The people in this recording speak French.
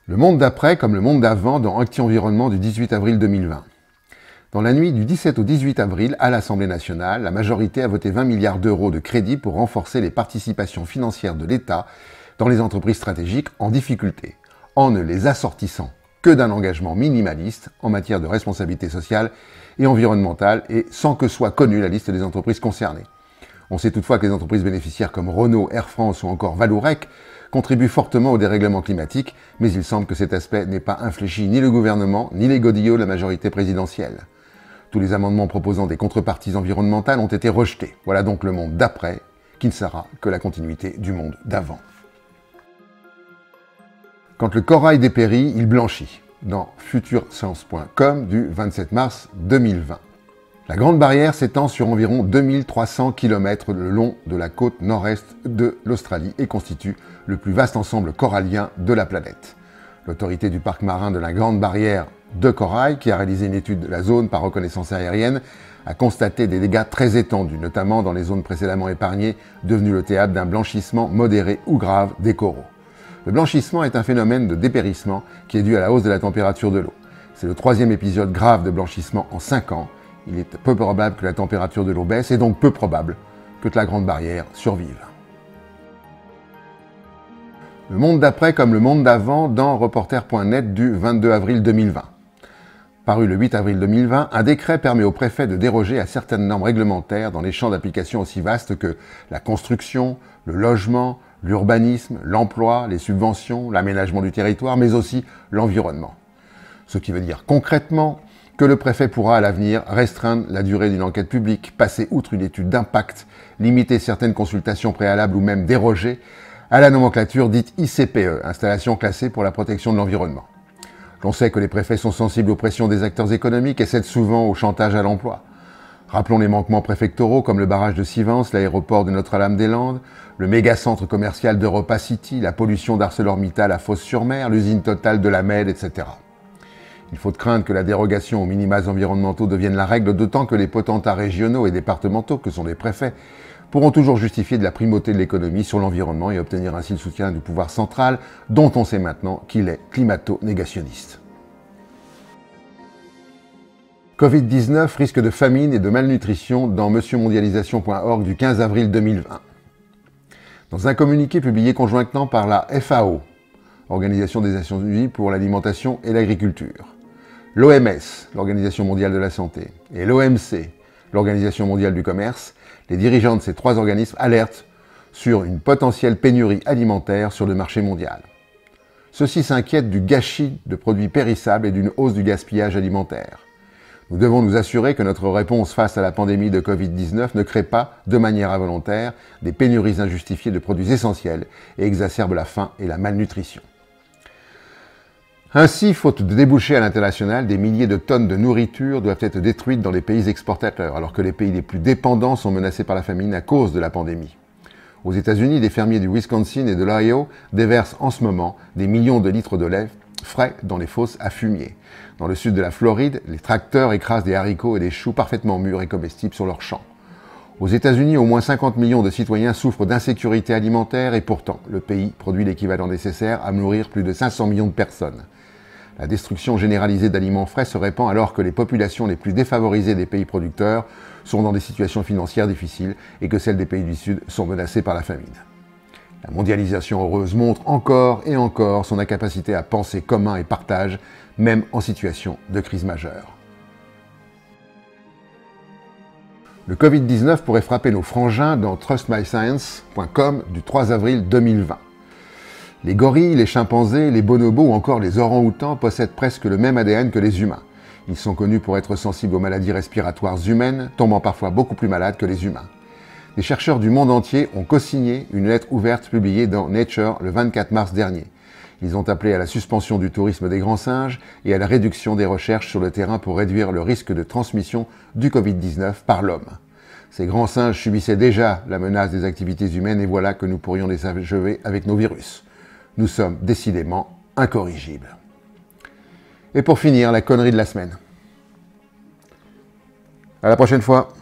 Le monde d'après comme le monde d'avant dans Anti-Environnement du 18 avril 2020. Dans la nuit du 17 au 18 avril, à l'Assemblée nationale, la majorité a voté 20 milliards d'euros de crédits pour renforcer les participations financières de l'État dans les entreprises stratégiques en difficulté, en ne les assortissant que d'un engagement minimaliste en matière de responsabilité sociale et environnementale et sans que soit connue la liste des entreprises concernées. On sait toutefois que les entreprises bénéficiaires comme Renault, Air France ou encore Vallourec contribuent fortement au dérèglement climatique, mais il semble que cet aspect n'ait pas infléchi ni le gouvernement, ni les godillots de la majorité présidentielle. Tous les amendements proposant des contreparties environnementales ont été rejetés. Voilà donc le monde d'après, qui ne sera que la continuité du monde d'avant. Quand le corail dépérit, il blanchit, dans futurscience.com du 27 mars 2020. La Grande Barrière s'étend sur environ 2300 km le long de la côte nord-est de l'Australie et constitue le plus vaste ensemble corallien de la planète. L'autorité du parc marin de la Grande Barrière de Corail, qui a réalisé une étude de la zone par reconnaissance aérienne, a constaté des dégâts très étendus, notamment dans les zones précédemment épargnées, devenues le théâtre d'un blanchissement modéré ou grave des coraux. Le blanchissement est un phénomène de dépérissement qui est dû à la hausse de la température de l'eau. C'est le troisième épisode grave de blanchissement en 5 ans. Il est peu probable que la température de l'eau baisse et donc peu probable que la Grande Barrière survive. Le monde d'après comme le monde d'avant dans reporter.net du 22 avril 2020. Paru le 8 avril 2020, un décret permet au préfet de déroger à certaines normes réglementaires dans les champs d'application aussi vastes que la construction, le logement, l'urbanisme, l'emploi, les subventions, l'aménagement du territoire, mais aussi l'environnement. Ce qui veut dire concrètement que le préfet pourra à l'avenir restreindre la durée d'une enquête publique, passer outre une étude d'impact, limiter certaines consultations préalables ou même déroger à la nomenclature dite ICPE, installation classée pour la protection de l'environnement. L'on sait que les préfets sont sensibles aux pressions des acteurs économiques et cèdent souvent au chantage à l'emploi. Rappelons les manquements préfectoraux comme le barrage de Sivens, l'aéroport de Notre-Dame-des-Landes, le méga-centre commercial d'Europa City, la pollution d'ArcelorMittal à Fos-sur-Mer, l'usine Total de la Med, etc. Il faut craindre que la dérogation aux minima environnementaux devienne la règle, d'autant que les potentats régionaux et départementaux, que sont les préfets, pourront toujours justifier de la primauté de l'économie sur l'environnement et obtenir ainsi le soutien du pouvoir central, dont on sait maintenant qu'il est climato-négationniste. Covid-19, risque de famine et de malnutrition dans monsieurmondialisation.org du 15 avril 2020. Dans un communiqué publié conjointement par la FAO, Organisation des Nations Unies pour l'alimentation et l'agriculture, l'OMS, l'Organisation mondiale de la santé, et l'OMC, l'Organisation mondiale du commerce, les dirigeants de ces trois organismes alertent sur une potentielle pénurie alimentaire sur le marché mondial. Ceux-ci s'inquiètent du gâchis de produits périssables et d'une hausse du gaspillage alimentaire. Nous devons nous assurer que notre réponse face à la pandémie de Covid-19 ne crée pas, de manière involontaire, des pénuries injustifiées de produits essentiels et exacerbe la faim et la malnutrition. Ainsi, faute de débouchés à l'international, des milliers de tonnes de nourriture doivent être détruites dans les pays exportateurs, alors que les pays les plus dépendants sont menacés par la famine à cause de la pandémie. Aux États-Unis, des fermiers du Wisconsin et de l'Ohio déversent en ce moment des millions de litres de lait frais dans les fosses à fumier. Dans le sud de la Floride, les tracteurs écrasent des haricots et des choux parfaitement mûrs et comestibles sur leurs champs. Aux États-Unis, au moins 50 millions de citoyens souffrent d'insécurité alimentaire et pourtant, le pays produit l'équivalent nécessaire à nourrir plus de 500 millions de personnes. La destruction généralisée d'aliments frais se répand alors que les populations les plus défavorisées des pays producteurs sont dans des situations financières difficiles et que celles des pays du Sud sont menacées par la famine. La mondialisation heureuse montre encore et encore son incapacité à penser commun et partage, même en situation de crise majeure. Le Covid-19 pourrait frapper nos frangins dans trustmyscience.com du 3 avril 2020. Les gorilles, les chimpanzés, les bonobos ou encore les orang-outans possèdent presque le même ADN que les humains. Ils sont connus pour être sensibles aux maladies respiratoires humaines, tombant parfois beaucoup plus malades que les humains. Des chercheurs du monde entier ont co-signé une lettre ouverte publiée dans Nature le 24 mars dernier. Ils ont appelé à la suspension du tourisme des grands singes et à la réduction des recherches sur le terrain pour réduire le risque de transmission du Covid-19 par l'homme. Ces grands singes subissaient déjà la menace des activités humaines et voilà que nous pourrions les achever avec nos virus. Nous sommes décidément incorrigibles. Et pour finir, la connerie de la semaine. À la prochaine fois.